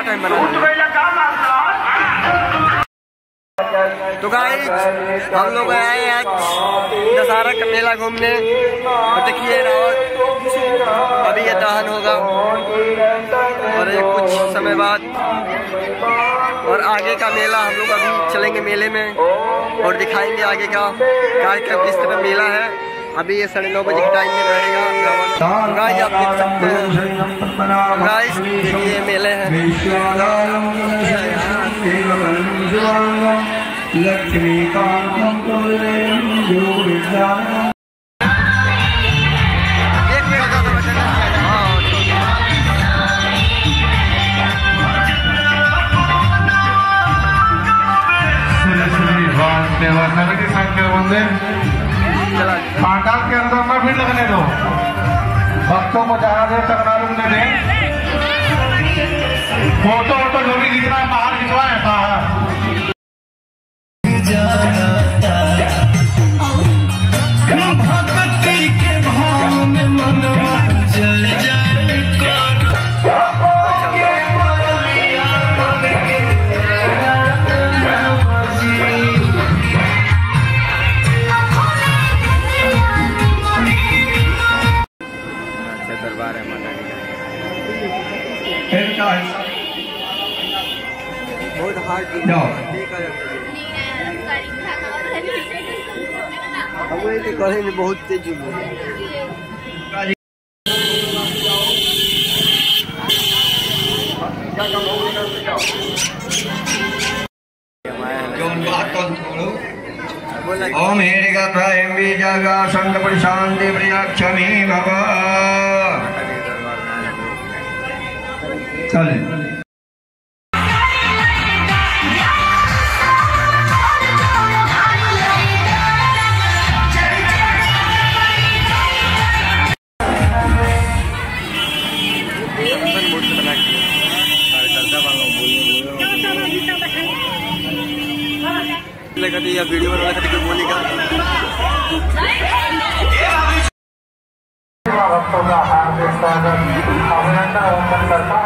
Time बना। तो guys हम लोग आए आज दशहरा का मेला घूमने और देखिए अभी ये दहन होगा और ये कुछ समय बाद और आगे का मेला हम लोग अभी चलेंगे मेले में और दिखाएंगे आगे का कार्यक्रम किस तरह मेला है। अभी ये 9:30 बजे के टाइम में रहेगा। गाइस आप देख सकते हैं, गाइस देखिए मेले हैं। पांडाल के अंदर ना भीड़ लगने दो, भक्तों को ज्यादा देर तक ना रुकने दें। फोटो वोटो जो भी खींचना है बाहर खिंचवाएं बाहर। दरबार है माता बहुत हार्ड करे में बहुत तेज ओम जगा संत शांति प्रियाक्षमी भवा। चले या वीडियो बना कोई बोलेगा। भक्तों का हार्दिक स्वागत अभिनंदन करता